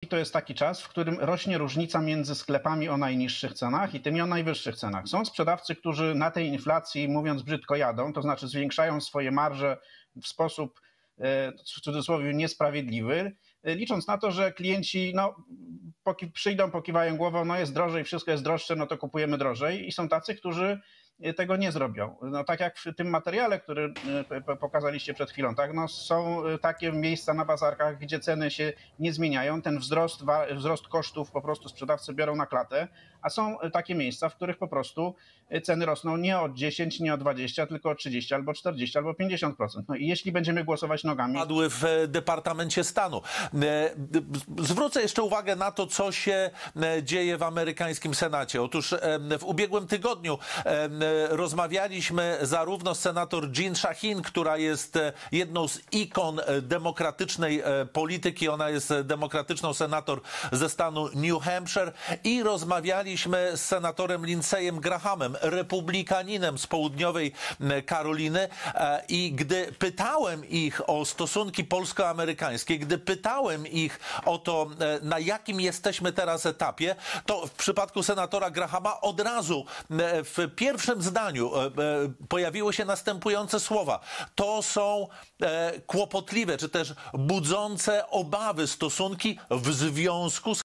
to jest taki czas, w którym rośnie różnica między sklepami o najniższych cenach i tymi o najwyższych cenach. Są sprzedawcy, którzy na tej inflacji, mówiąc brzydko, jadą, to znaczy zwiększają swoje marże w sposób, w cudzysłowie, niesprawiedliwy, licząc na to, że klienci przyjdą, pokiwają głową, no jest drożej, wszystko jest droższe, no to kupujemy drożej. I są tacy, którzy tego nie zrobią. No, tak jak w tym materiale, który pokazaliście przed chwilą, tak? No, są takie miejsca na bazarkach, gdzie ceny się nie zmieniają, ten wzrost kosztów po prostu sprzedawcy biorą na klatę, a są takie miejsca, w których po prostu ceny rosną nie o 10, nie o 20, tylko o 30, albo 40, albo 50%. No i jeśli będziemy głosować nogami... Padły w Departamencie Stanu. Zwrócę jeszcze uwagę na to, co się dzieje w amerykańskim Senacie. Otóż w ubiegłym tygodniu rozmawialiśmy zarówno z senator Jean Shaheen, która jest jedną z ikon demokratycznej polityki. Ona jest demokratyczną senator ze stanu New Hampshire i rozmawialiśmy z senatorem Lindseyem Grahamem, republikaninem z południowej Karoliny i gdy pytałem ich o stosunki polsko-amerykańskie, gdy pytałem ich o to, na jakim jesteśmy teraz etapie, to w przypadku senatora Grahama od razu w pierwszym zdaniu pojawiły się następujące słowa. To są kłopotliwe, czy też budzące obawy stosunki w związku z